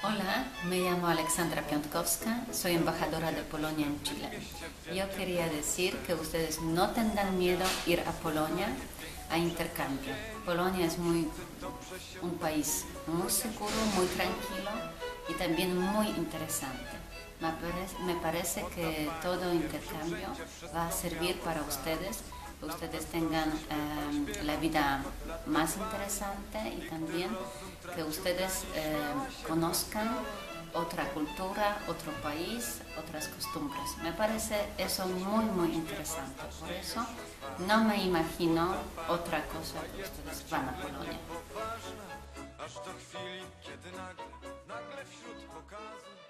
Hola, me llamo Alexandra Piątkowska, soy embajadora de Polonia en Chile. Yo quería decir que ustedes no tengan miedo ir a Polonia a intercambio. Polonia es un país muy seguro, muy tranquilo y también muy interesante. Me parece que todo intercambio va a servir para ustedes, que ustedes tengan la vida más interesante y también que ustedes conozcan otra cultura, otro país, otras costumbres. Me parece eso muy interesante. Por eso no me imagino otra cosa que ustedes van a Polonia. Aż do chwili, kiedy nagle wśród pokazu